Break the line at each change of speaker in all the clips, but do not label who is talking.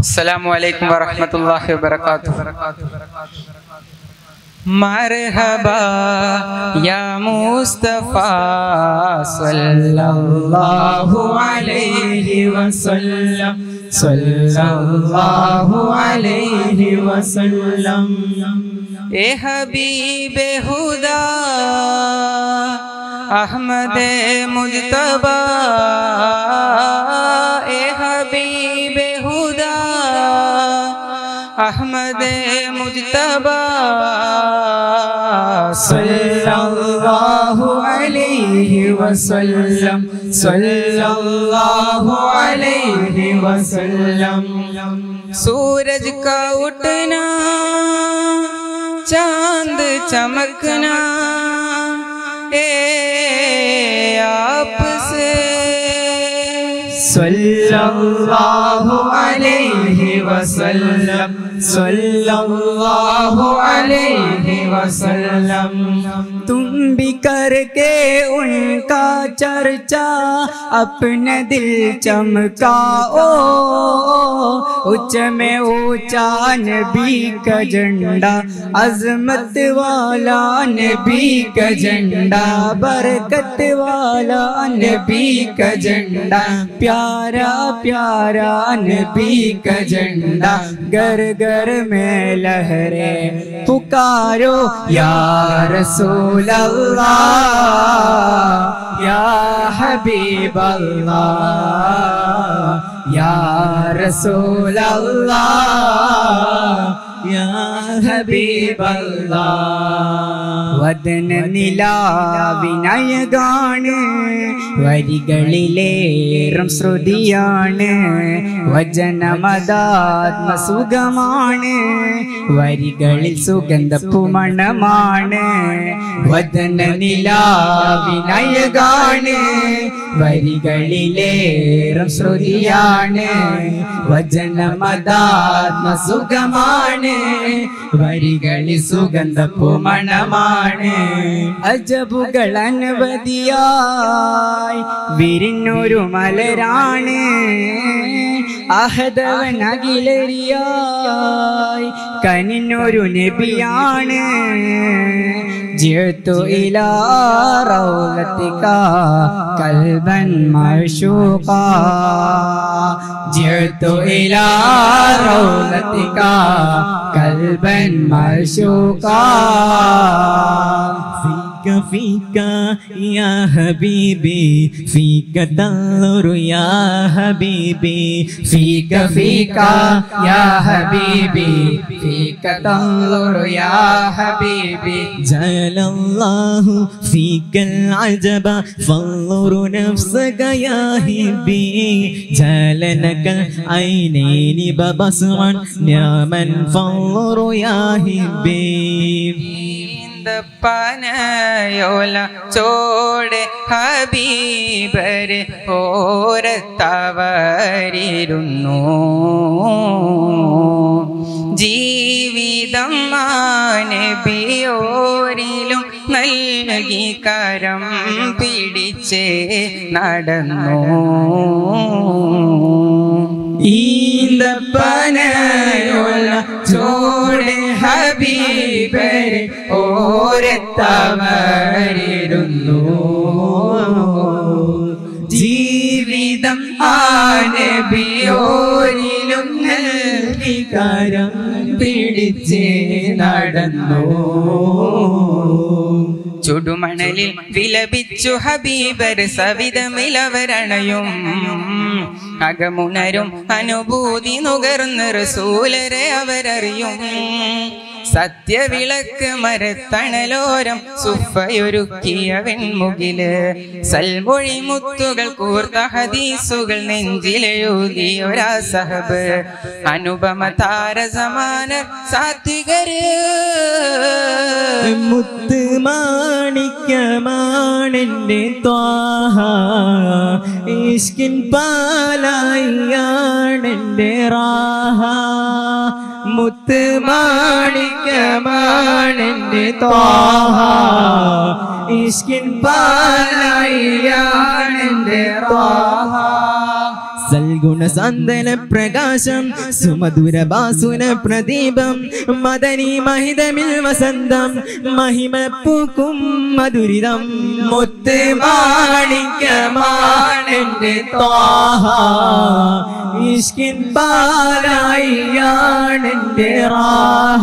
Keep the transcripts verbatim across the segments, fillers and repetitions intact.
अस्सलामु अलैकुम वरहमतुल्लाहि वबरकातुहू। मरहबा या मुस्तफा सल्लल्लाहु अलैहि वसल्लम सल्लल्लाहु अलैहि वसल्लम। ए हबीबे हुदा अहमदे मुज्तबा, ए हबीबे हुदा अहमदे मुज्तबा सल्लल्लाहु अलैहि वसल्लम सल्लल्लाहु अलैहि वसल्लम। सूरज का उठना, चांद चमकना, ए आपसे सल्लल्लाहु अलैहि वसल्लम सल्लल्लाहु अलैहि वसल्लम। तुम भी करके उनका चर्चा अपने दिल चमकाओ, उच्च में ऊंचा नबी का झंडा, अजमत वाला नबी का झंडा, बरकत वाला नबी का झंडा, प्यारा प्यारा नबी का झंडा, घर घर में लहरे पुकारो या रसूल अल्लाह या हबीब अल्लाह या रसूल अल्लाह या हबीब अल्लाह। വദന നിലാവിനയകാണ്, വരികളിലേറും ശ്രുതിയാണ്, വചനമതാത്മസുഖമാണ്, വരികളിൽ സുഗന്ധപ്പുമണമാണ്. വദന നിലാവിനയകാണ്, വരികളിലേറും ശ്രുതിയാണ്, വചനമതാത്മസുഖമാണ്, വരികളിൽ സുഗന്ധപ്പുമണമാണ്. അജബുകൾ അനവധിയായി വിരിഞ്ഞൊരു മലരാണ്, അഹദവൻ അഖിലരിയായി കനിഞ്ഞൊരു നബിയാണ്. ജിഅ്തു ഇലാ റൗളതിക ഖൽബൻ മഅ്ശൂഖാ, ജിഅ്തു ഇലാ റൗളതിക ഖൽബൻ മഅ്ശൂഖാ. فيك فيك يا حبيبي فيك تنظر يا حبيبي فيك فيك يا حبيبي فيك تنظر يا حبيبي. جعل الله فيك العجب فانظر نفسك يا حبي، جعل لك العينين ببصرا نعما فانظر يا حبي. പനയോല ചോടെ ഹബീബര് ഓരത്തവരിരുന്നു, ജീവിതം നബിയോരിലും നൽകി കരം പിടിച്ചേ നടന്നു. ഈന്തപ്പനയോല ചോടെ ഹബീബര് ഓരത്തവരിരുന്നു, ജീവിതം ആ നബിയോരിലും നൽകി കരം പിടിച്ചേ നടന്നു. ചുടുമണലിൽ വിലപിച്ചു ഹബീബർ സവിധമിലവരണയും, അകമുണരും അനുഭൂതി നുകർന്ന് റസൂലരെ അവരറിയും. സത്യവിളക്ക് മരത്തണലോരം സുഫയൊരുക്കിയ വെൺമുകില്, സൽമൊഴി മുത്തുകൾ കൂർത്ത ഹദീസുകൾ നെഞ്ചിലെഴുതിയൊരാ സഹബ്, അനുപമ താരസമാന സാത്വികര്. മുത്ത് മാണിക്യമാണെന്റെ ത്വാഹ, ഇഷ്കിൻ പാലായാണെന്റെ റാഹ, മുത്ത് മാണിക്യമാണെന്റെ ത്വാഹ, ഇഷ്കിൻ പാലായാണെന്റെ ത്വാഹ. സൽഗുണ സാന്ത്വന പ്രകാശം സുമധുര ബാസുന പ്രദീപം മദനി മഹിതമിൽ വസന്തം മഹിമ പൂക്കും മധുരിതം മുത്ത് മാണിക്യമാണെന്റെ ത്വാഹ ഇഷ്കിൻ പാലായിയാണെന്റെ റാഹ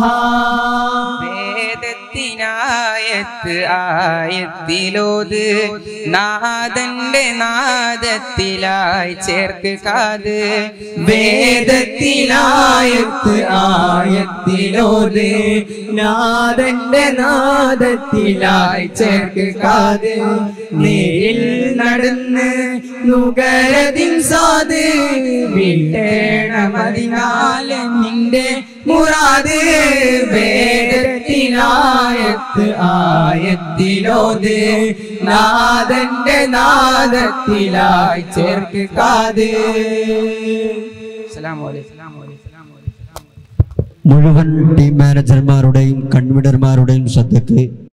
വേദത്തിനായത്ത് ആയത്തിലോത് നാദന്റെ നാദത്തിലായി ചേർക്ക് കാത് വേദത്തിനായത്ത് ആയത്തിലോത് നാദന്റെ നാദത്തിലായി ചേർക്ക് കാത് നേരിൽ നടന്ന് നുകരതിൻ സാത് വിട്ടേണമതിനാലെ നിന്റെ മുറാദ് വേദത്തിനായത്ത് ആയത്തിലോത് നാദന്റെ നാദത്തിലായി ചേർക്ക് കാത്.
മുഴുവൻ ടീം മാനേജർമാരുടെയും കൺവീനർമാരുടെയും ശ്രദ്ധയ്ക്ക്